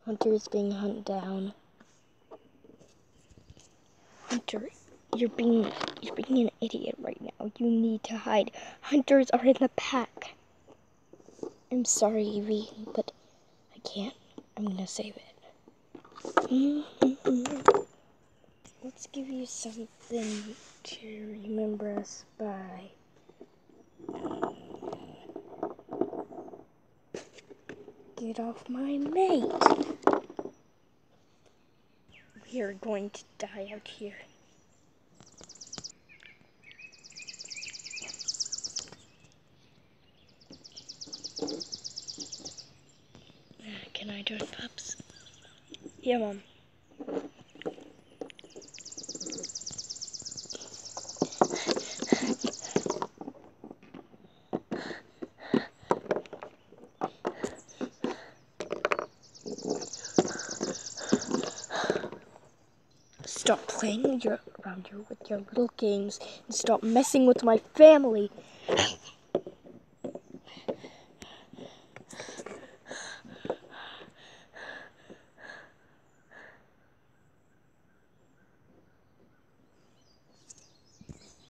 Hunter is being hunted down. Hunter, you're being an idiot right now. You need to hide. Hunters are in the pack. I'm sorry, Evie, but I can't. I'm gonna save it. Let's give you something to remember us by. Get off my mate. We are going to die out here. Can I join pups? Yeah, Mom. Stop playing around here with your little games and stop messing with my family.